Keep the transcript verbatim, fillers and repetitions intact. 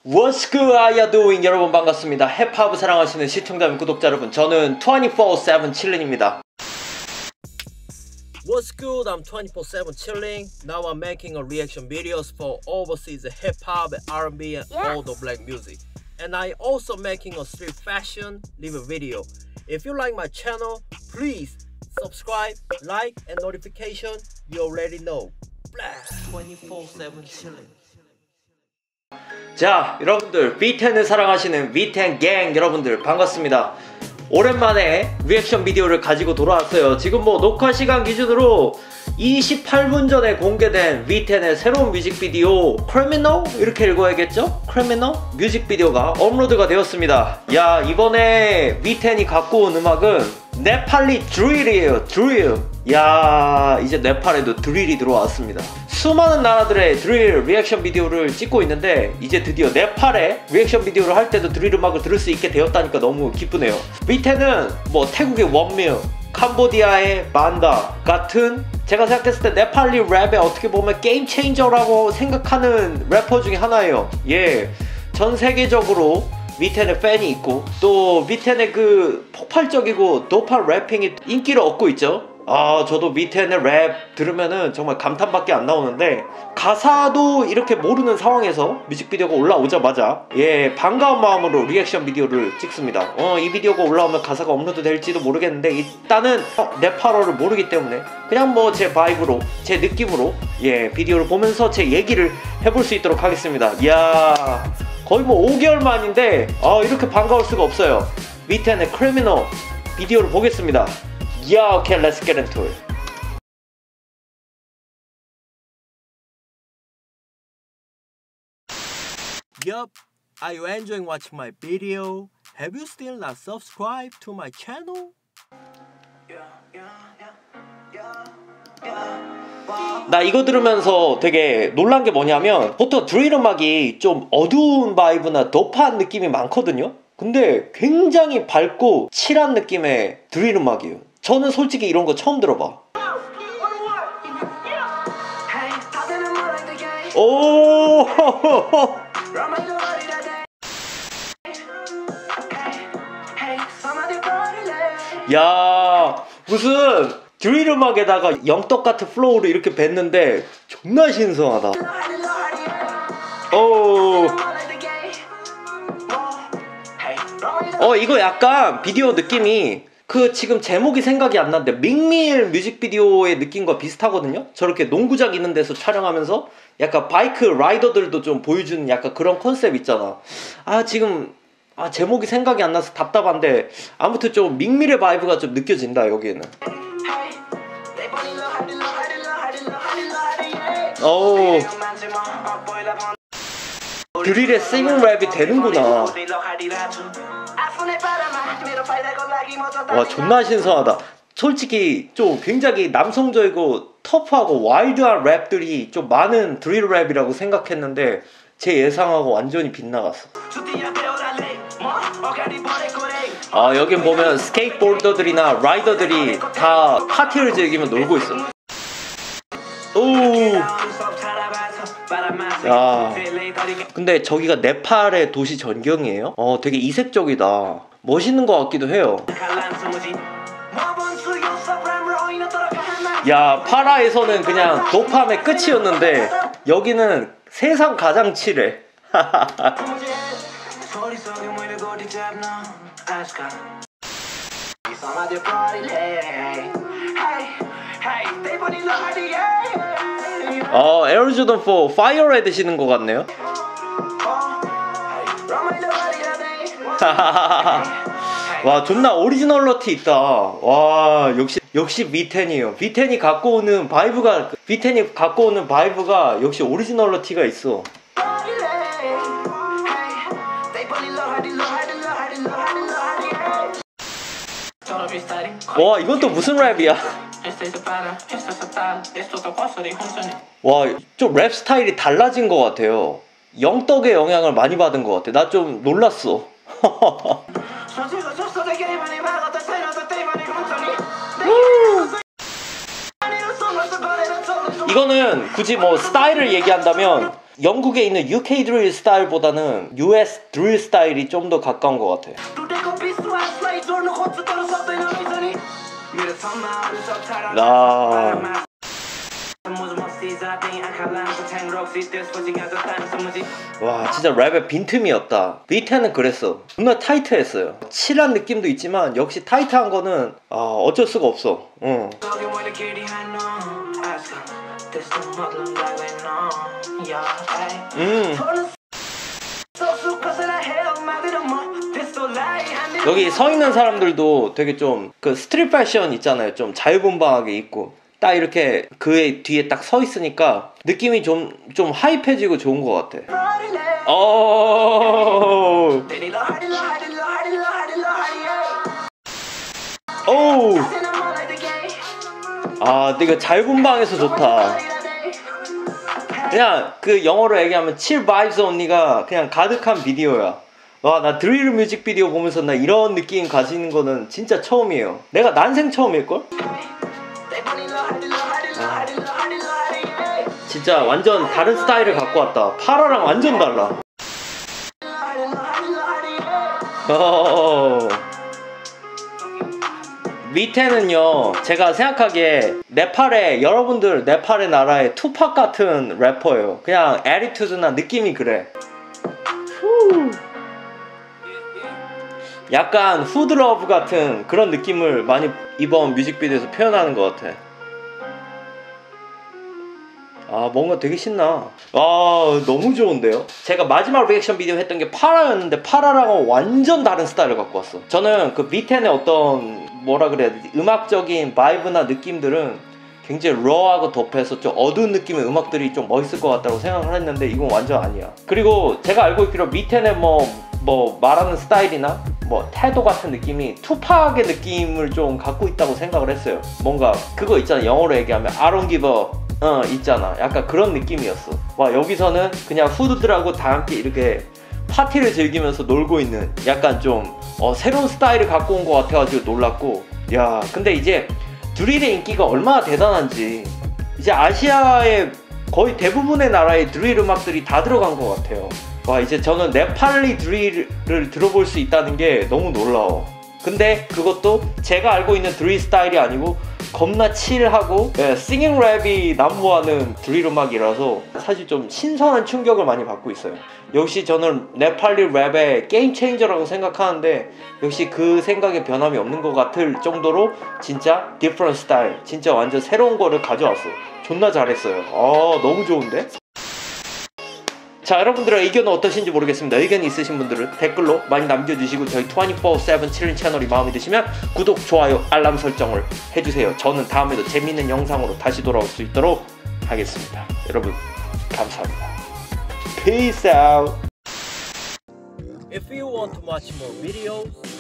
What's good? How you doing? 여러분 반갑습니다. 힙합을 사랑하시는 시청자 및 구독자 여러분, 저는 twenty-four seven chilling입니다. What's good? I'm twenty-four seven chilling. Now I'm making a reaction videos for overseas hip-hop, R and B and yes. all the black music. And I also making a street fashion review video. If you like my channel, please subscribe, like and notification. You already know. Blast twenty-four seven chilling. 자, 여러분들 비텐을 사랑하시는 비텐 갱 여러분들 반갑습니다. 오랜만에 리액션 비디오를 가지고 돌아왔어요. 지금 뭐 녹화 시간 기준으로 이십팔 분 전에 공개된 비텐의 새로운 뮤직비디오 Criminal? 이렇게 읽어야겠죠? Criminal? 뮤직비디오가 업로드가 되었습니다. 야, 이번에 비텐이 갖고 온 음악은 네팔리 드릴이에요. 드릴. 야, 이제 네팔에도 드릴이 들어왔습니다. 수많은 나라들의 드릴 리액션 비디오를 찍고 있는데 이제 드디어 네팔에 리액션 비디오를 할 때도 드릴 음악을 들을 수 있게 되었다니까 너무 기쁘네요. 비텐은 뭐 태국의 원밀, 캄보디아의 만다 같은 제가 생각했을 때 네팔리 랩에 어떻게 보면 게임 체인저라고 생각하는 래퍼 중에 하나예요. 예, 전 세계적으로 비텐의 팬이 있고 또 비텐의 그 폭발적이고 도파 래핑이 인기를 얻고 있죠. 아, 저도 비텐의 랩 들으면은 정말 감탄밖에 안 나오는데 가사도 이렇게 모르는 상황에서 뮤직비디오가 올라오자마자 예, 반가운 마음으로 리액션 비디오를 찍습니다. 어, 이 비디오가 올라오면 가사가 업로드 될지도 모르겠는데 일단은 네팔어를 모르기 때문에 그냥 뭐 제 바이브로 제 느낌으로 예, 비디오를 보면서 제 얘기를 해볼 수 있도록 하겠습니다. 이야, 거의 뭐 오 개월 만인데 아, 이렇게 반가울 수가 없어요. 비텐의 Criminal 비디오를 보겠습니다. Yeah, okay, let's get into it. Yup, are you enjoying watching my video? Have you still not subscribed to my channel? 나 이거 들으면서 되게 놀란 게 뭐냐면 보통 드릴 음악이 좀 어두운 바이브나 도파한 느낌이 많거든요? 근데 굉장히 밝고 칠한 느낌의 드릴 음악이에요. 저는 솔직히 이런 거 처음 들어봐. 오! 야, 무슨 드릴 음악에다가 영떡 같은 플로우를 이렇게 뱉는데 존나 신선하다. 오. 어, 이거 약간 비디오 느낌이 그 지금 제목이 생각이 안 나는데 밍밀 뮤직비디오의 느낌과 비슷하거든요. 저렇게 농구장 있는 데서 촬영하면서 약간 바이크 라이더들도 좀 보여주는 약간 그런 컨셉 있잖아. 아, 지금 아, 제목이 생각이 안 나서 답답한데 아무튼 좀 밍밀의 바이브가 좀 느껴진다 여기에는. 오, 드릴의 싱잉 랩이 되는구나. 와, 존나 신선하다. 솔직히 좀 굉장히 남성적이고 터프하고 와일드한 랩들이 좀 많은 드릴 랩이라고 생각했는데 제 예상하고 완전히 빗나갔어. 아, 여긴 보면 스케이트보더들이나 라이더들이 다 파티를 즐기며 놀고 있어. 오. 야, 근데 저기가 네팔의 도시 전경이에요? 어, 되게 이색적이다. 멋있는 것 같기도 해요. 야, 파라에서는 그냥 도팜의 끝이었는데 여기는 세상 가장 칠해. 어, 에어조던 사 파이어레드 드시는 것 같네요. 와, 존나 오리지널러티 있다. 와, 역시 역시 비텐이에요. 비텐이 갖고 오는 바이브가 비텐이 갖고 오는 바이브가 역시 오리지널러티가 있어. 와, 이건 또 무슨 랩이야? 와, 좀 랩 스타일이 달라진 것 같아요. 영떡의 영향을 많이 받은 것 같아. 나 좀 놀랐어. 이거는 굳이 뭐 스타일을 얘기한다면 영국에 있는 유케이 드릴 스타일보다는 유에스 드릴 스타일이 좀 더 가까운 것 같아. 나 와 진짜 랩의 빈틈이었다. 위텐은 그랬어. 정말 타이트했어요. 칠한 느낌도 있지만 역시 타이트한 거는 아, 어쩔 수가 없어. 응. 음. 여기 서 있는 사람들도 되게 좀 그 스트릿 패션 있잖아요. 좀 자유분방하게 입고 딱 이렇게 그의 뒤에 딱 서 있으니까 느낌이 좀 좀 하이해지고 좋은 것 같아. 어. 오. 아, 이거 자유분방해서 좋다. 그냥 그 영어로 얘기하면 칠 바이브스 언니가 그냥 가득한 비디오야. 와, 나 드릴 뮤직비디오 보면서 나 이런 느낌 가지는 거는 진짜 처음이에요. 내가 난생 처음일걸? 아, 진짜 완전 다른 스타일을 갖고 왔다. 파라랑 완전 달라. 어... 밑에는요, 제가 생각하기에 네팔의 여러분들 네팔의 나라의 투팍 같은 래퍼예요. 그냥 애티튜드나 느낌이 그래. 후. 약간 후드러브 같은 그런 느낌을 많이 이번 뮤직비디오에서 표현하는 것 같아. 아, 뭔가 되게 신나. 아, 너무 좋은데요? 제가 마지막 리액션 비디오 했던 게 파라였는데 파라랑은 완전 다른 스타일을 갖고 왔어. 저는 그 비텐의 어떤 뭐라 그래야 되지? 음악적인 바이브나 느낌들은 굉장히 러하고 도프해서 좀 어두운 느낌의 음악들이 좀 멋있을 것 같다고 생각을 했는데 이건 완전 아니야. 그리고 제가 알고 있기로 밑에는 뭐, 뭐 말하는 스타일이나 뭐 태도 같은 느낌이 투팍의 느낌을 좀 갖고 있다고 생각을 했어요. 뭔가 그거 있잖아, 영어로 얘기하면 I don't give a 어 있잖아, 약간 그런 느낌이었어. 와, 여기서는 그냥 후드들하고 다 함께 이렇게 파티를 즐기면서 놀고 있는 약간 좀 어, 새로운 스타일을 갖고 온 것 같아가지고 놀랐고, 야 근데 이제 드릴의 인기가 얼마나 대단한지 이제 아시아의 거의 대부분의 나라의 드릴 음악들이 다 들어간 것 같아요. 와, 이제 저는 네팔리 드릴을 들어볼 수 있다는 게 너무 놀라워. 근데 그것도 제가 알고 있는 드릴 스타일이 아니고 겁나 칠하고 예, 싱잉 랩이 난무하는 드릴 음악이라서 사실 좀 신선한 충격을 많이 받고 있어요. 역시 저는 네팔리 랩의 게임 체인저라고 생각하는데 역시 그 생각에 변함이 없는 것 같을 정도로 진짜 디퍼런트 스타일, 진짜 완전 새로운 거를 가져왔어. 존나 잘했어요. 아, 너무 좋은데? 자, 여러분들의 의견은 어떠신지 모르겠습니다. 의견이 있으신 분들은 댓글로 많이 남겨주시고 저희 이십사 세븐 칠인 채널이 마음에 드시면 구독, 좋아요, 알람 설정을 해주세요. 저는 다음에도 재밌는 영상으로 다시 돌아올 수 있도록 하겠습니다. 여러분 감사합니다. Peace out. If you want to watch more videos